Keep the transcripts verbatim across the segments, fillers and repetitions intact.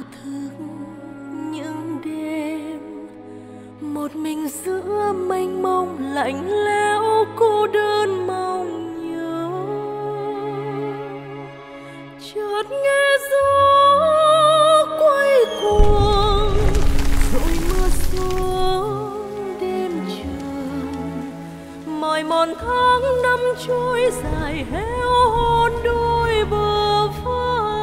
thức những đêm một mình giữa mênh mông lạnh lẽo cô đơn mong nhớ. Chợt nghe gió quay cuồng rồi mưa xuống đêm trường, mỏi mòn tháng năm trôi dài héo hon đôi bờ vai.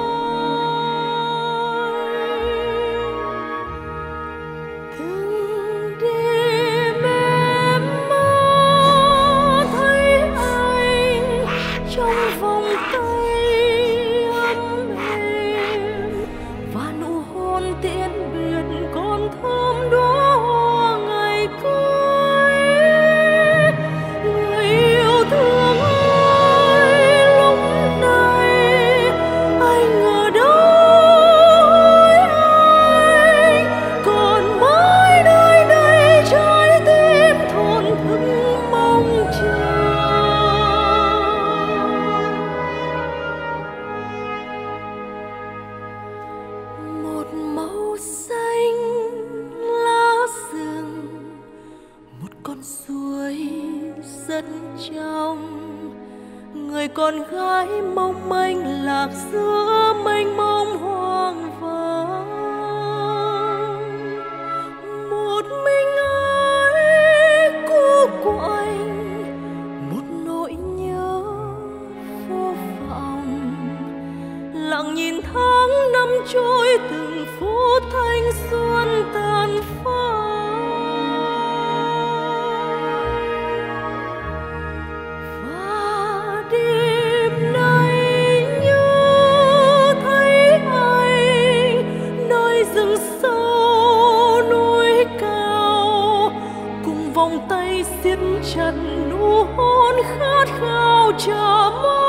Từng đêm em mơ thấy anh trong vòng tay ấm êm, và nụ hôn tiễn biệt còn thơm đóa hoa ngày cưới. Người yêu thương ơi, lúc này anh ở đâu? Anh còn mãi nơi đây trái tim thổn thức mong chờ. Một màu xanh lá rừng, một con suối rất trong, người con gái mong manh lạc giữa mênh mông hoang vắng. Một mình ấy cô quạnh, một nỗi nhớ vô vọng, lặng nhìn tháng năm trôi từng phút thanh xuân tàn phai. Và đêm nay nhớ thấy anh nơi rừng sâu núi cao, cùng vòng tay siết chặt nụ hôn khát khao chờ mong.